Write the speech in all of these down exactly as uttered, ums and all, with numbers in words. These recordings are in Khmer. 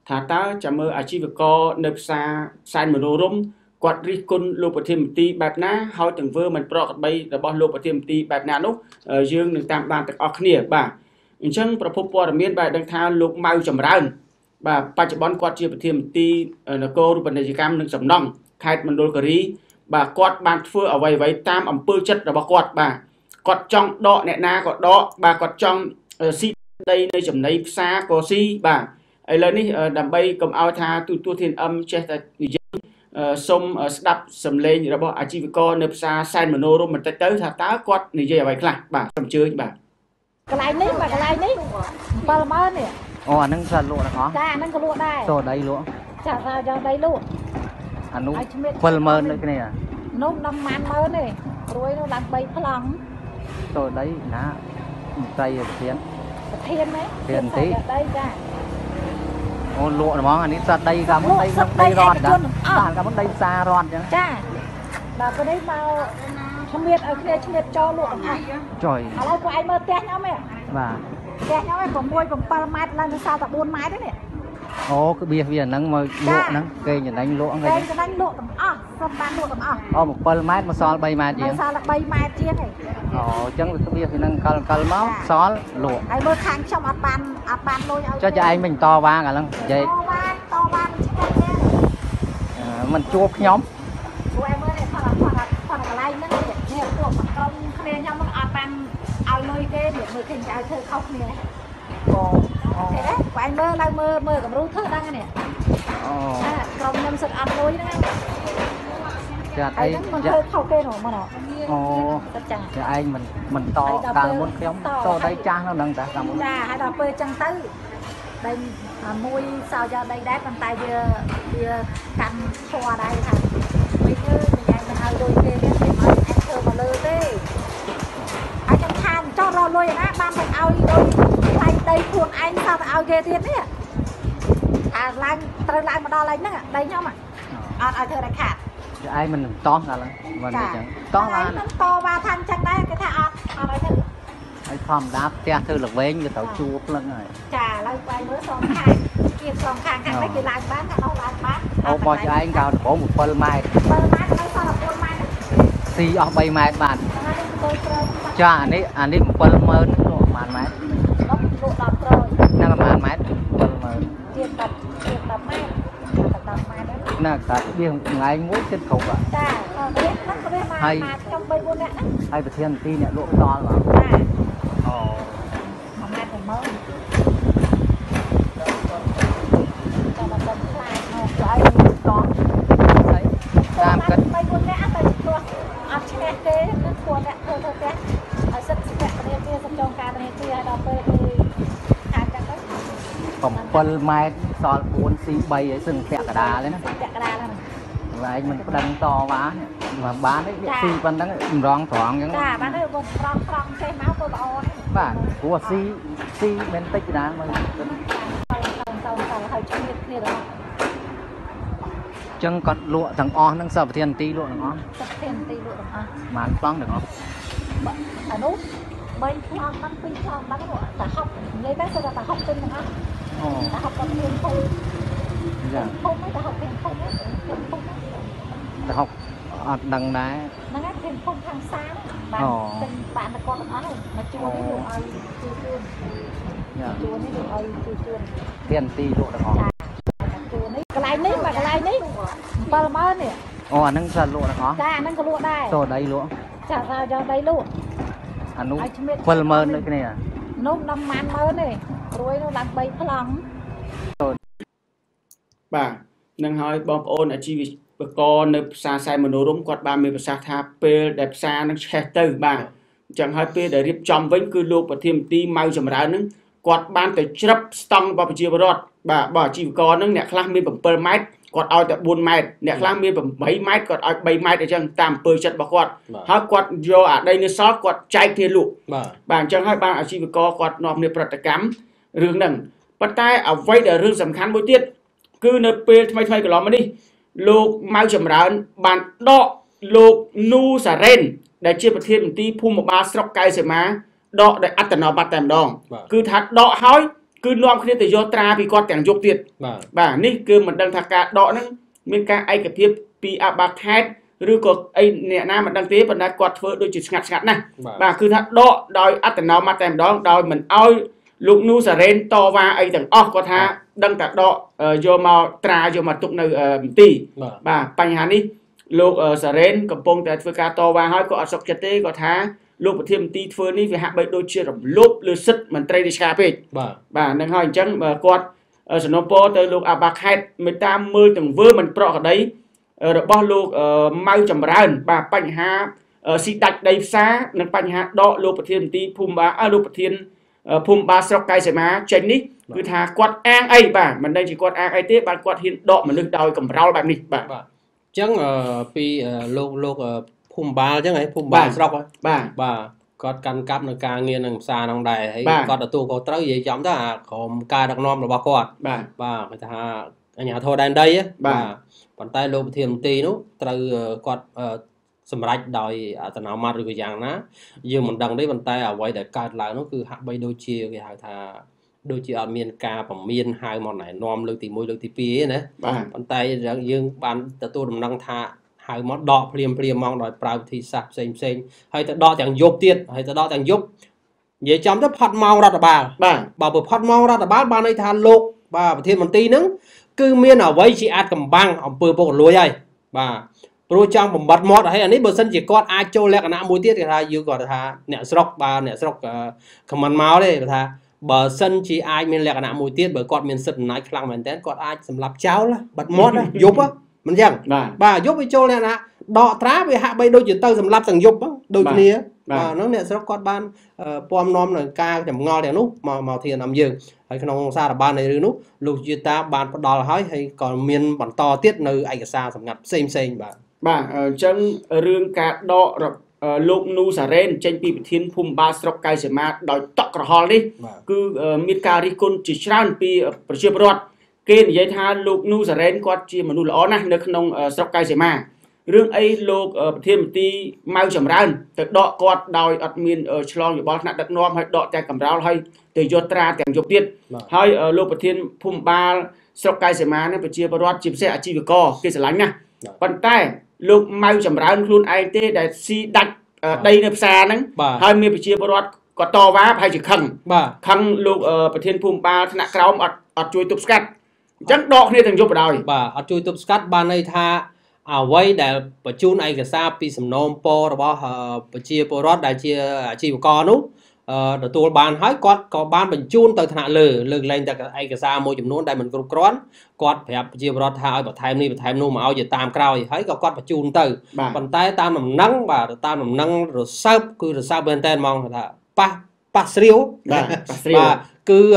thả ta chả mơ à chi việc co nệp xa sai mà nô rôm quạt ri côn lô bờ thiềm tì bạc ná hỏi từng vơ mình pro bay là bao lô bờ thiềm tì bạc ná nút dương được tam bàn tạc ọc nỉa bà chânประพบព័ត៌មានបែបដឹងថាលោកម៉ៅចម្រើនបាទបច្ចុប្បន្នគាត់ជាប្រធានមន្ត្រីនគររូបនីយកម្មនិងសំណង់ខេត្តមណ្ឌលគិរីបាទគាត់បានធ្វើអ្វីអ្វីតាមអំពើចិត្តរបស់គាត់បាទគាត់ចង់ដកអ្នកណាក៏ដកបាទគាត់ចង់ស៊ីដីនៅចំណីផ្សារក៏ស៊ីបាទឥឡូវនេះដើម្បីកុំឲ្យថាទូទួលធានអឹមចេះតែនិយាយសូមស្ដាប់សំឡេងរបស់អាជីវករនៅផ្សារសែនមនោរម្យបន្តិចទៅថាតើគាត់និយាយអ្វីខ្លះបាទសូមអញ្ជើញបាទកន្លែងនេះបាទកន្លែងនេះbảyម៉ឺននេះអូអានឹងសាលក់ហ្នឹងចាអានឹងក៏លក់ដែរតោះដីលក់ចាថាយកដីលក់អានោះbảyម៉ឺនដូចគ្នានោះnămម៉ានម៉ឺនទេរួយនោះឡើងបីប្លង់តោះដីណាដីប្រធានប្រធានណាប្រធានទីដីចាអូលក់ហ្មងអានេះសាដីកាមុនដីក្នុងដីរត់បាទកាមុនដីផ្សាររត់អញ្ចឹងចាដល់ពេលនេះមកឈ្មៀតឲ្យគ្នាឈ្មៀតចូលលក់អស់ចុយឥឡូវពួកឯងមើលផ្ទះខ្ញុំហ៎បាទផ្ទះខ្ញុំហ៎៦ 7ម៉ែត្រឡើងដល់សល់តែbốnម៉ែត្រទេនេះអូគឺបៀសវាហ្នឹងមកលក់ហ្នឹងគេចំណេញលក់ហ្នឹងគេចំណេញលក់ទាំងអស់សុំបានលក់ទាំងអស់អូbảyម៉ែត្រមកសល់3ម៉ែត្រជាងសល់តែ3ម៉ែត្រជាងហីអូអញ្ចឹងវាបៀសវាហ្នឹងកលកលមកសល់លក់ហើយមើលខាងខ្ញុំអត់បានអត់បានលុយឲ្យចុះចាឯងមិនតវ៉ាកាលហ្នឹងនិយាយតវ៉ាតវ៉ាឆ្កែទេមិនជួបខ្ញុំពួកឯងមើលនេះផាត់ផាត់ផាត់កន្លែងហ្នឹងនេះពួកមកក្រុមគ្នាខ្ញុំមិនអត់បានឲ្យលុយគេមើលឃើញគេឲ្យធ្វើខុសគ្នាអូអូទេបងមើលឡើងមើលមើលកម្រូធ្វើដឹងនេះអូក្រុមខ្ញុំសិតអត់លុយហ្នឹងចាត់អីមិនធ្វើខុសគេហ្មងមកអូចាចាឯងមិនមិនតកាលមុនខ្ញុំតដីចាស់នៅហ្នឹងតាកាលមុនចាហើយដល់ពេលចឹងទៅដីមួយសោយកដីដែរប៉ុន្តែវាវាកាន់ឈរដែរថាមិនធ្វើនិយាយមិនឲ្យលុយគេវាមិនឲ្យអាចធ្វើមកលើទេហើយខ្ញុំថាចោះរកលុយណាបានតែឲ្យលុយថ្លៃដីខ្លួនឯងថាទៅឲ្យគេទៀតនេះអាឡើងត្រូវឡើងមកដល់ឡើងហ្នឹងដីខ្ញុំអត់ឲ្យធ្វើដាច់ខាតឯងមិនតោះកាលហ្នឹងមិនអញ្ចឹងតោះបានតវ៉ាថាអញ្ចឹងដែរគេថាអត់អត់ឲ្យធ្វើហើយធម្មតាផ្ទះធ្វើល្វែងវាត្រូវជួភ្លឹងហើយចាឥឡូវបាយមើលសងខាងគៀបសងខាងខាងនេះគេឡើងបានខាងនោះឡើងបានអូបោះឯងកោតដំបង7ម៉ែត្រ 7ម៉ែត្រនៅសល់តែ4ម៉ែត្រស៊ីអស់3ម៉ែត្របានចាអានេះអានេះ7ម៉ឺនលក់ប្រហែលម៉ែត្រលក់លក់ដល់ក្រោយហ្នឹងប្រហែលម៉ែត្រ7ម៉ឺនទៀត10ទៀត10ម៉ែត្រ10ម៉ែត្រណាកាត់វាថ្ងៃមួយគិតគ្រប់ចាអត់ទេហ្នឹងក៏វាមកខ្ញុំ3 4នាក់ហ្នឹងហើយប្រធានទីអ្នកលក់ផ្ដាល់បាទចាអូមួយម៉ែត្រ10000ចាំមកបំខ្លាចមកស្អីកងហើយតាមគិត 3 4នាក់ទៅព្រោះអត់ឈ្នះទេគឺពួកអ្នកធ្វើធ្វើផ្ទះឲ្យសិទ្ធិសិទ្ធិគ្នាទៀតសំចុងការគ្នាទៀតឲ្យដល់ពេលគឺខាងចឹងទៅ 7ម៉ែត្រសល់4 C3 ហើយសឹងពាក់កដាលទេណាពាក់កដាលហ្នឹងឡើយមិនប្តឹងតវ៉ាមកបានទេស៊ីប៉ុណ្ណឹងម្រងត្រង់អញ្ចឹងចាបានទេបងត្រង់ត្រង់ចេះមកទៅល្អទេបាទព្រោះស៊ីស៊ីមិនតិចកដាលមកទៅទៅទៅហើយជិះគ្នាទៅចឹងគាត់លក់ទាំងអស់ហ្នឹងសប្រធានទីលក់ទាំងអស់សប្រធានទីលក់ទាំងអស់បានប្លង់ទាំងអស់អានោះ3ប្លង់បាន2ប្លង់បានតែហប់និយាយតែស្រាប់តែហប់ពេញទាំងអស់អូតែហប់ក៏មានភូមិចាភូមិតែហប់មានភូមិភូមិតែហប់អត់ដឹងដែរហ្នឹងហើយមានភូមិខាងសាបានពេញបានតែគាត់ទាំងអស់ហ្នឹងមកជួនេះលោកឲ្យជួយជួនចាជួនេះលោកឲ្យជួយជួនធានទីលក់ទាំងអស់ជួនេះកន្លែងនេះបាទកន្លែងនេះbảyម៉ឺននេះអូអានឹងសាលក់ទាំងអស់ចាអានឹងក៏លក់ដែរតោះដីលក់ចាថាយកដីលក់អានោះbảyម៉ឺនដូចគ្នានោះ10ម៉ានម៉ឺនទេរួយនោះឡើង3ប្លង់បាទនឹងហើយបងប្អូនអាជីវករនៅផ្សារសែនមនោរម្យគាត់បានមានប្រសាសន៍ថាពេលដែលផ្សារនឹងឆេះទៅបាទអញ្ចឹងហើយពេលដែលរៀបចំវិញគឺលោកប្រធានមន្ត្រីម៉ៅចម្រើននឹងគាត់បានទៅច្រឹបស្តង់របស់ប្រជាពលរដ្ឋបាទបើអាជីវករនឹងអ្នកខ្លះមាន7ម៉ែត្រគាត់ឲ្យតែ4ម៉ែត្រអ្នកខ្លះមាន8ម៉ែត្រគាត់ឲ្យ3ម៉ែត្រអញ្ចឹងតាមអំពើចិត្តរបស់គាត់ហើយគាត់យកអាដីនៅសល់គាត់ចែកគ្នាលក់បាទបាទអញ្ចឹងហើយបានអាជីវករគាត់នាំគ្នាប្រតិកម្មរឿងហ្នឹងប៉ុន្តែអ្វីដែលរឿងសំខាន់មួយទៀតគឺនៅពេលថ្មីថ្មីកន្លងមកនេះលោកម៉ៅចម្រើនបានដកលោកនូសារ៉េនដែលជាប្រធានមន្ត្រីភូមិបាលស្រុកកែវសីមាដកដោយអត្តនោប័តតែម្ដងគឺថាដកហើយ cứ nom kia từ do tra vì con tiếng dục tiệt bà ní cứ mình đang thạc cả đọ nâng mình cả ai cái thiệp pi a bạc hết rồi có ai nè nam mình đang tế mình đã quạt phơi đôi chữ ngặt ngặt này bà cứ thạc đọ đòi ăn tận nào mà tèm đó đòi mình ao lúc nu sờ ren to và ai từng o có tha đang thạc đọ do màu tra do mà tục nơi tì bà bánh hà ní lúc sờ ren cầm pong tại phơi cá to và hỏi có ở sọc chật tê có tha lúc một thêm tí phơi ní về hạ bậy đôi chia rộng lốp lư sứt mình tray đi cà phê bà đang hỏi chẳng bà quạt ở Singapore tới lúc à bạc hết mười tám mươi từng vơ mình pro ở đấy rồi bao lúc mau chậm rãi bà bánh ha xịt đặt đầy xa nên bánh ha đọ lúc một thêm tí phum ba à lúc một thêm phum ba sọc cây sẽ má tránh đi cứ thà quạt ang ấy bà mình đây chỉ quạt ang ấy tiếp bà quạt hiện đọ mình được đòi cầm rau bạn đi bà chẳng pi lúc lúc phum ba chứ này phum ba sọc bà bà có căn cắp nó ca nghiêng đằng xa đằng đài ấy có đặt tu có tới gì giống đó à còn ca đặc nom là bao quạt bà bà người ta ở nhà thôi đang đây á bà bàn tay lô thiền tì nó từ quạt sầm rạch đòi ở tận nào mặt rồi dạng ná dương mình đằng đấy bàn tay ở quay để cắt lại nó cứ hạ bay đôi chia cái hai thà đôi chia ở miền ca bằng miền hai món này nom lương tì môi lương tì pí này bàn tay dương bàn tự tu đầm năng thà hai món đọ phim phim mong đòi prao thì sạp xem xem hay ta đọ chẳng dục tiết hay ta đọ chẳng dục vậy trong đó phát mau ra là bà bà bà vừa phát mau ra là bà bà này than lục bà thêm một tí nữa cứ miên ở với chị ăn cầm băng ông bự bộ lúa đây bà pro trong một bật mót hay anh ấy bữa sân chỉ con ai cho lẹ cả mũi tiết thì thay dư gọi là nẹt sọc bà nẹt sọc cầm ăn máu đây là bờ sân chỉ ai miên lẹ cả mũi tiết bởi con miên sân nói khăng mình tên con ai sầm lạp cháo lá bật mót á dục á mình chẳng bà giúp với châu này nè đọ trá về hạ bay đôi chữ tơ sầm lạp thằng dục á đôi kia nó nè sọc con ban pom nom là ca chầm ngon đèn nút màu màu thiền nằm giường hay không xa là ban này nút lục chữ ta ban đò là hỏi hay còn miên bản to tiết nơi ai cả xa sầm ngặt xem xem bà bà chân rương cả đọ lúc nu sả ren trên pi thiên phum ba sọc cây sẽ mà đòi tọt cả hòn đi cứ miết cà ri côn chỉ tràn pi chia bọt kê vậy tha lúc nu sả ren quạt chia mà nu là ó nè nơi không sọc cây sẽ mà rương ấy lúc thêm tí mau chậm rãi từ đọ quạt đòi ở miền ở chlong như bao nặng đặc nom hay đọ tay cầm rau hay từ do tra tiền dục tiết hay lúc thiên phum ba sọc cây sẽ mà nó phải chia bọt chìm xe chi về co kia sẽ lánh nè bàn tay lúc mau chậm rãi luôn ai thế để si đặt đây nếp xa nắng hai mươi chia bọt có to vá hay chỉ khăng khăng lúc thiên phum ba nặng cao ở ở chui tụp scat chắc đọ này thành dục ở đời bà ở chui tụp scat ban này tha à vậy để bật chun ai cái sao pi sầm nôm po rồi bao bật chia po rót đại chia chia con nút rồi tôi bàn hỏi quạt có ban bật chun từ thằng lử lử lên từ ai cái sao môi chấm nón đại mình cũng cón quạt phải chia rót hai bật thay ni bật thay nôm mà ao giờ tam cao thì thấy có quạt bật chun từ bàn tay tam nằm nắng và tam nằm nắng rồi sao cứ rồi sao bên tên mong là pa pa siêu và cứ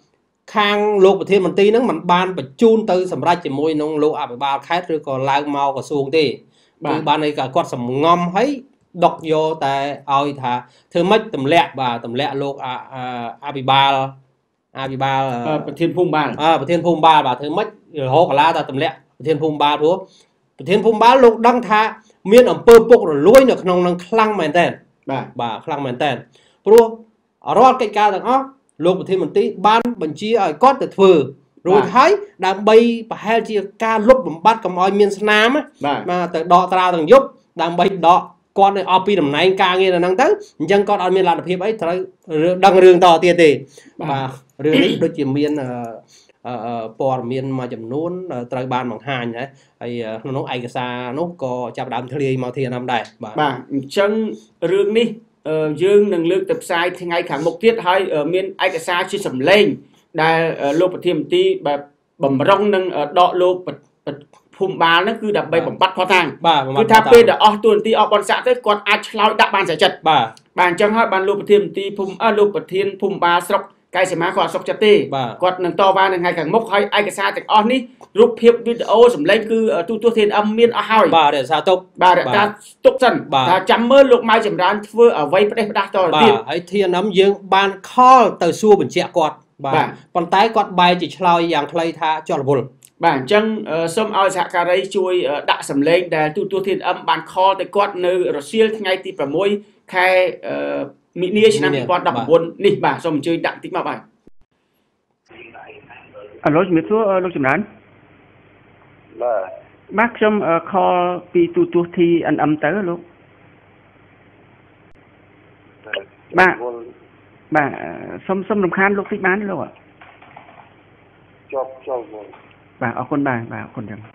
khang lục và thêm một tí nó mình ban bật chun từ sầm ra chỉ môi nông lục à phải bao khách rồi còn lao mau còn xuồng thì từ ban này cả quạt sầm ngâm thấy đọc vô tại oi thà thưa mất tầm lẹ và tầm lẹ lục à à bị ba à bị ba thiên phum ba à thiên phum ba và thưa mất rồi hô cả la ta tầm lẹ thiên phum ba đúng thiên phum ba lục đăng thà miên ở pơ bốc rồi lối được nông nông khăng mền tên bà khăng mền tên pro ở đó cái ca thằng ó lúc thêm một tí banបញ្ជាឲ្យគាត់ទៅធ្វើរួចហើយដើម្បីប្រហែលជាការលុបបំបត្តិកុំឲ្យមានស្នាមមកទៅដកត្រាទាំងយប់ដើម្បីដកគាត់ឲ្យអស់ពីតំណែងការងារហ្នឹងទៅអញ្ចឹងគាត់អត់មានលទ្ធភាពអីត្រូវដឹងរឿងតទៀតទេបាទរឿងនេះដូចជាមានព័ត៌មានមួយចំនួនត្រូវបានបង្ហាញហើយក្នុងនោះឯកសារនោះក៏ចាប់ដើមធ្លាយមកធានាដែរបាទបាទអញ្ចឹងរឿងនេះយើងនឹងលើកទៅផ្សាយថ្ងៃខាងមុខទៀតហើយមានឯកសារជាសម្លេងដែលលោកប្រធានមន្ត្រីបែបបំរុងនឹងដកលោកភូមិបាលហ្នឹងគឺដើម្បីបំបត្តិផតាំងគឺថាពេលដែលអស់ទួនាទីអស់បនស័កទៅគាត់អាចឆ្លោយដាក់បានស្រាចិត្តបាទបាទអញ្ចឹងហើយបានលោកប្រធានមន្ត្រីភូមិអើលោកប្រធានភូមិបាលស្រុកកែសមាគាត់អត់សុខចិត្តទេគាត់នឹងតវ៉ានៅថ្ងៃខាងមុខហើយឯកសារទាំងអស់នេះរូបភាពវីដេអូសម្លេងគឺទូទស្សន៍ ที เอ็น เอ็ม មានអស់ហើយបាទរក្សាទុកបាទថាទុកសិនថាចាំមើលលោកម៉ៅចម្រើនធ្វើអ្វីផ្ដេសផ្ដាស់តទៅទៀតហើយ ที เอ็น เอ็ม យើងបានខលទៅសួរបញ្ជាក់គាត់បាទប៉ុន្តែគាត់បែរជាឆ្លើយយ៉ាងខ្លីថាជាប់រវល់បាទអញ្ចឹងសូមឲ្យសហការីជួយដាក់សម្លេងដែលទូទស្សន៍ ที เอ็น เอ็ม បានខលទៅគាត់នៅរសៀលថ្ងៃទីប្រាំមួយខែមីនាឆ្នាំពីរពាន់ដប់ប្រាំបួននេះបាទសូមអញ្ជើញដាក់តិចមកបាទអាឡូជំរាបសួរលោកចម្រើនបាទបាទខ្ញុំខលពីទូទស្សន៍ ที เอ็น เอ็ม ទៅលោកបាទបាទសុំសុំរំខានលោកតិចបានទេលោកជាប់ជាប់បាទអរគុណបាទបាទអរគុណចឹង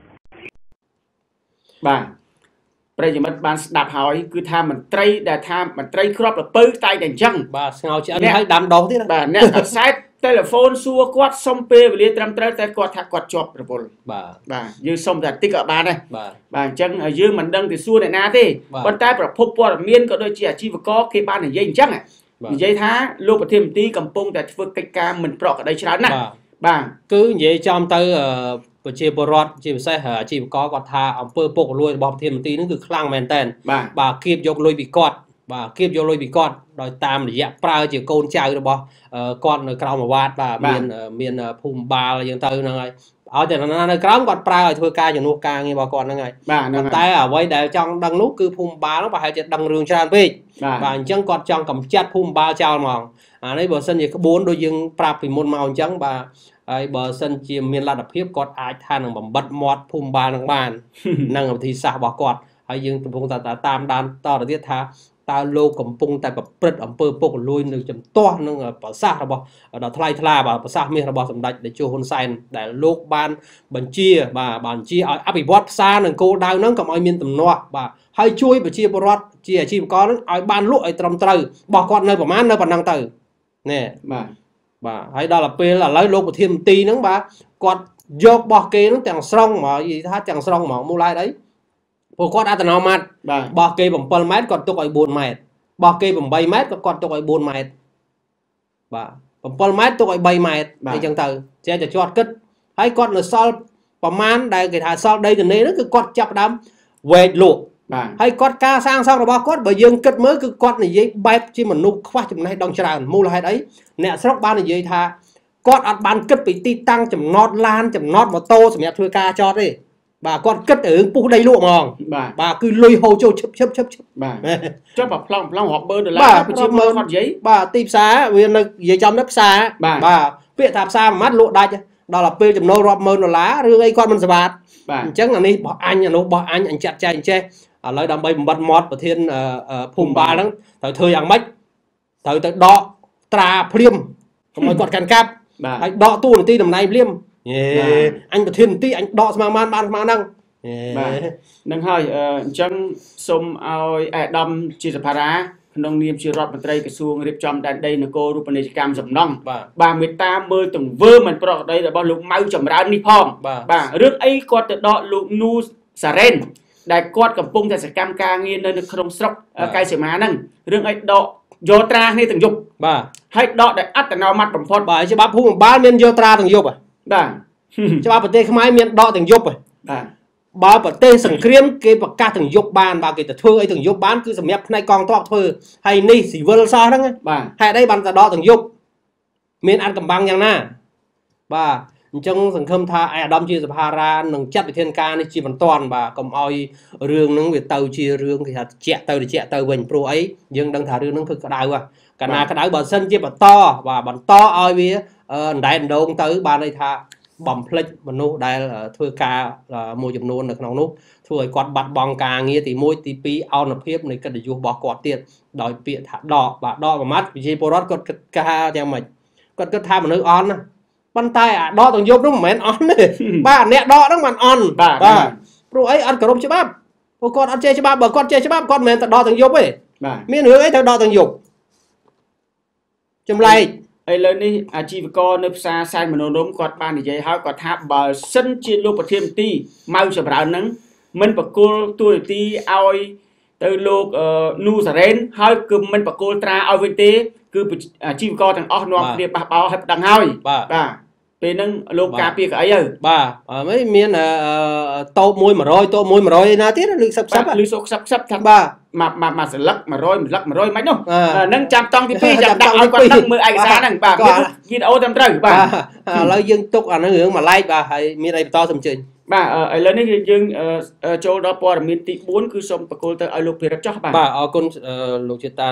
បាទប្រិយមិត្តបានស្ដាប់ហើយគឺថាមន្ត្រីដែលថាមន្ត្រីគ្រាប់ល្ពៅតែតែអញ្ចឹងបាទស្ងោឆ្អិនហើយដាំដុះទៀតបាទអ្នកអាសែតទូរស័ព្ទសួរគាត់សុំពេលវេលាត្រឹមត្រូវតែគាត់ថាគាត់ជាប់រវល់បាទបាទយើងសុំតែតិចក៏បានដែរបាទបាទអញ្ចឹងយើងមិនដឹងទៅសួរអ្នកណាទេប៉ុន្តែប្រភពព័ត៌មានក៏ដូចជាអាជីវករគេបាននិយាយអញ្ចឹងនិយាយថាលោកប្រធានមន្ត្រីកំពុងតែធ្វើកិច្ចការមិនប្រក្រតីច្រើនណាស់បាទគឺនិយាយចំទៅប្រជាពលរដ្ឋជាពិសេសអាជីវករគាត់ថាអង្គើពុករលួយរបស់ប្រធានមន្ត្រីនឹងគឺខ្លាំងមែនតើបាទគៀបយកលុយពីគាត់បាទគៀបយកលុយពីគាត់ដោយតាមរយៈប្រើជាកូនចៅរបស់គាត់នៅក្រៅមួយវត្តបាទមានមានភូមិបាលអញ្ចឹងទៅហ្នឹងហើយឲ្យតែនៅក្រៅគាត់ប្រើឲ្យធ្វើការជំនួសការងាររបស់គាត់ហ្នឹងហើយបាទតែអ្វីដែលចង់ដឹងនោះគឺភូមិបាលនោះប្រហែលជាដឹងរឿងច្រើនពេកបាទអញ្ចឹងគាត់ចង់កម្ចាត់ភូមិបាលចោលហ្មងអានេះបើសិនជាក្បួនដូចយើងប្រាប់ពីមុនមកអញ្ចឹងបាទហើយបើសិនជាមានលទ្ធភាពគាត់អាចថានឹងបំបិទមាត់ភូមិបាលនឹងបាននឹងវិធីសាស្ត្ររបស់គាត់ហើយយើងកំពុងតែតាមដានតទៅទៀតថាតើលោកកំពុងតែប្រព្រឹត្តអំពើពុករលួយនៅចំទាស់នឹងប្រសាសន៍របស់ដល់ថ្លៃថ្លាបាទប្រសាសន៍មាសរបស់សម្ដេចតេជោហ៊ុនសែនដែលលោកបានបញ្ជាបាទបានបញ្ជាឲ្យអភិវឌ្ឍផ្សារនឹងគោលដៅហ្នឹងកុំឲ្យមានទំនាស់បាទហើយជួយប្រជាពលរដ្ឋជាអាជីវករហ្នឹងឲ្យបានលក់ឲ្យត្រឹមត្រូវរបស់គាត់នៅប្រមាណនៅប៉ុណ្ណឹងទៅនេះបាទបាទហើយដល់ពេលឥឡូវលោកប្រធានមន្ត្រីហ្នឹងបាទគាត់យករបស់គេហ្នឹងទាំងស្រុងមកនិយាយថាទាំងស្រុងហ្មងមូលហេតុអីព្រោះគាត់អត្តនោម័តរបស់គេ7ម៉ែត្រគាត់ទុកឲ្យ4ម៉ែត្ររបស់គេ8ម៉ែត្រក៏គាត់ទុកឲ្យ4ម៉ែត្របាទ7ម៉ែត្រទុកឲ្យ3ម៉ែត្រអីចឹងទៅចេះតែជាប់គិតហើយគាត់នៅសល់ប្រមាណដែលគេថាសល់ដីទនេហ្នឹងគឺគាត់ចាប់ដើមវែកលក់បាទហើយគាត់ការសាងសង់របស់គាត់បើយើងគិតមើលគឺគាត់និយាយបែបជាមនុស្សខ្វះចំណេះដឹងច្រើនមូលហេតុអីអ្នកស្រុកបាននិយាយថាគាត់អត់បានគិតពីទីតាំងចំណតឡានចំណតម៉ូតូសម្រាប់ធ្វើការចតទេបាទគាត់គិតរឿងពុះដីលក់ហ្មងបាទបាទគឺលុយហូរចូលឈឹបឈឹបឈឹបឈឹបបាទចុះបើប្លង់ប្លង់រាប់ម៉ឺនដុល្លារប្រជាមើលគាត់និយាយបាទទីផ្សារវានៅនិយាយចំនៅផ្សារបាទពាក្យថាផ្សារមួយម៉ាត់លក់ដាច់ដល់ទៅពេលចំណូលរាប់ម៉ឺនដុល្លាររឿងអីគាត់មិនស្បាតអញ្ចឹងអានេះរបស់អញអានោះរបស់អញអញចាត់ចែងចេះឥឡូវដើម្បីបំបត្តិមាត់ប្រធានភូមិបាលហ្នឹងត្រូវធ្វើយ៉ាងម៉េចត្រូវទៅដកត្រាភ្លាមកុំឲ្យគាត់កាន់កាប់ហើយដកតួនាទីតំណែងភ្លាមអញប្រធានមន្ត្រីអញដកស្មារតីបានស្មារហ្នឹងបាទនឹងហើយអញ្ចឹងសូមឲ្យអាដាមជាសភារាក្នុងនាមជារដ្ឋមន្ត្រីក្រសួងរៀបចំដែនដីនគររូបនីយកម្មសំណង់បាទមេត្តាមើលទង្វើមិនប្រក្រតីរបស់លោកម៉ៅចម្រើននេះផងបាទរឿងអីគាត់ទៅដកលោកនូសារ៉េនដែលគាត់កំពុងតែសកម្មការងារនៅក្នុងស្រុកកែសីមាហ្នឹងរឿងអីដកយកត្រាគ្នាទាំងយប់បាទហើយដកដែលអត្តនោម័តបំផុតបាទច្បាប់ភូមិបាលមានយកត្រាទាំងយប់បាទច្បាប់ប្រទេសខ្មែរមានដកទាំងយប់បាទបើប្រទេសសង្គ្រាមគេប្រកាសទាំងយប់បានបើគេទៅធ្វើអីទាំងយប់បានគឺសម្រាប់ផ្នែកកងទ័ពធ្វើហើយនេះស៊ីវិលសោះហ្នឹងបាទហេតុអីបានតែដកទាំងយប់មានអត្តកម្បាំងយ៉ាងណាបាទអញ្ចឹងសង្ឃឹមថាអាដាមជាសភារានឹងចាត់វិធានការនេះជាបន្ទាន់បាទកុំឲ្យរឿងហ្នឹងវាទៅជារឿងគេថាជាក់ទៅជាក់ទៅវិញព្រោះអីយើងដឹងថារឿងហ្នឹងគឺក្តៅកាលណាក្តៅបើសិនជាបន្តបាទបន្តឲ្យវាអណ្ដែតដងទៅបានន័យថាបំភ្លេចមនុស្សដែលធ្វើការមួយចំនួននៅក្នុងនោះធ្វើឲ្យគាត់បាត់បង់ការងារទីមួយទីពីរអនុភាពនៃកិត្តិយសរបស់គាត់ទៀតដោយពាក្យថាដកបាទដកប្រមាថប្រជាពលរដ្ឋគាត់គិតថាយ៉ាងម៉េចគាត់គិតថាមនុស្សអន់ណាប៉ុន្តែអាដកទាំងយប់នោះមិនមែនអន់ទេបាទអ្នកដកហ្នឹងមិនអន់បាទព្រោះអីអត់គោរពច្បាប់ព្រោះគាត់អត់ចេះច្បាប់បើគាត់ចេះច្បាប់គាត់មិនមែនតែដកទាំងយប់ទេបាទមានរឿងអីត្រូវដកទាំងយប់ចម្លែកឥឡូវនេះអាជីវករនៅផ្សារសែនមនោរម្យគាត់បាននិយាយហើយគាត់ថាបើសិនជាលោកប្រធានមន្ត្រីម៉ៅចម្រើនហ្នឹងមិនបកគលទូរទីឲ្យទៅលោកនូសារ៉េនហើយគឺមិនបកគលត្រាឲ្យវិញទេគឺអាជីវករទាំងអស់នាំគ្នាបះបោឲ្យដឹងហើយបាទពេលហ្នឹងលោកការពារកៅអីទៅបាទអីមានតូបមួយ100តូបមួយ100ឯណាទៀតលឺសឹបសឹបលឺសូខ្សឹបខ្សឹបថាបាទមកមកស្លឹក100ស្លឹក100មិននោះហ្នឹងចាំតង់ទី2ចាំដាក់ឲ្យគាត់ដឹងមើលឯកសារហ្នឹងបាទវីដេអូត្រឹមត្រូវបាទឥឡូវយើងទុកអាហ្នឹងរឿងមួយឡែកបាទហើយមានអីបន្តសូមជើញបាទឥឡូវនេះយើងចូលដល់ព័ត៌មានទី4គឺសូមបកគលទៅឲ្យលោកភិរិទ្ធចោះបាទបាទអរគុណលោកជាតា